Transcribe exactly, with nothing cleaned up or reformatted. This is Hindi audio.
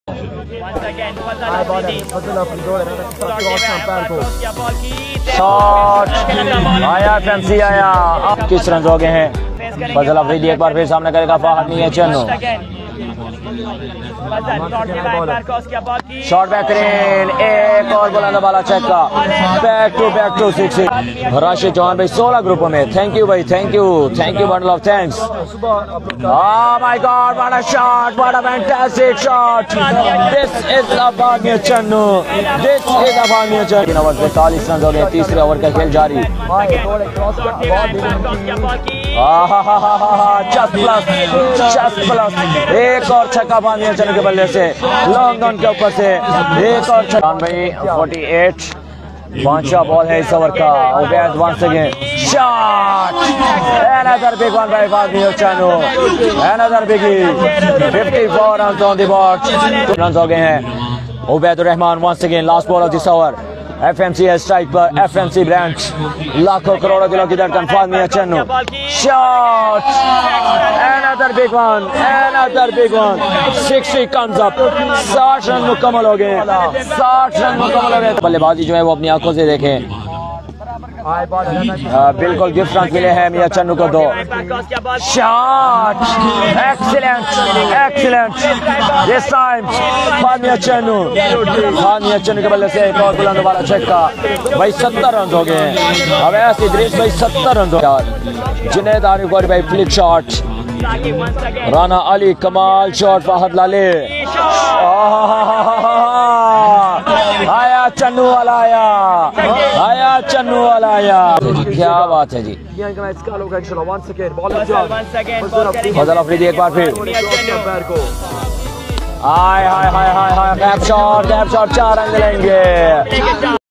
शॉट आया, फैंसी आया। किस रन हो गए हैं? फजल अफरीदी एक बार फिर सामने करेगा फहद मियां चन्नू। शॉट बेहतरीन, एक और बुलंद वाला छक्का, back to back two six. Rashid Chauhan भाई सोलह ग्रुपों में, थैंक यू भाई, thank you thank you bundle of thanks. Oh my god, what a shot, what a fantastic shot. This is Fahad Mian Channu, this is Fahad Mian Channu. तीन ओवर पैंतालीस रन हो गए, तीसरे ओवर का खेल जारी। चस्ट प्लस, चस्ट प्लस, एक और छक्का फहद मियां चन्नू के बल्ले से, लॉन्ग ऑन के ऊपर से एक और छक्का भाई। अड़तालीस पांचवा बॉल है इस ओवर का। Ubaid once again shot, another big one by Fahad Mian Channu, another biggie. चौवन run on the board, run हो गए हैं। Ubaid Rehman once again last ball of this over. FMC strike पर, एफएमसी ब्रांड, लाखों करोड़ों दिलों की धड़कन Fahad Mian Channu. Shot, another big one, another big one. साठ कम्स अप, साठ रन मुकम्मल हो गए, साठ रन मुकम्मल हो गए। बल्लेबाजी जो है वो अपनी आंखों से देखें। आ, बिल्कुल गिफ्ट रन मिले हैं मियां चन्नू को दो। Shot, excellent excellent, this time Fahad Mian Channu, Fahad Mian Channu के बल्ले से एक और बुलंद वाला छक्का। भाई सत्तर रन हो गए। अब ऐसी दृश्य भाई सत्तर रन हो गए। जुनैद आरिफ गौरी भाई फ्लिक शॉट, राना अली कमाल शॉट, फहद लाले आया, चन्नू वाला आया, आया चन्नू वाला आया। क्या बात है जी। फजल अफरीदी एक बार फिर, हाय हाय हाय हाय हाय, गैप शॉट, गैप शॉट, चार रन मिलेंगे।